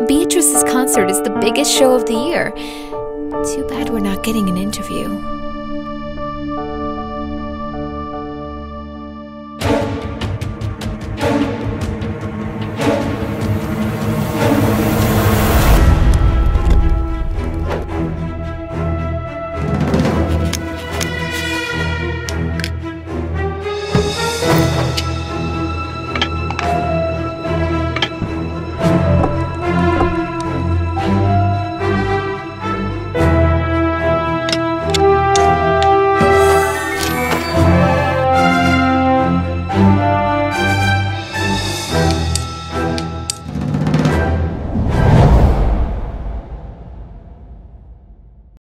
Beatrice's concert is the biggest show of the year. Too bad we're not getting an interview.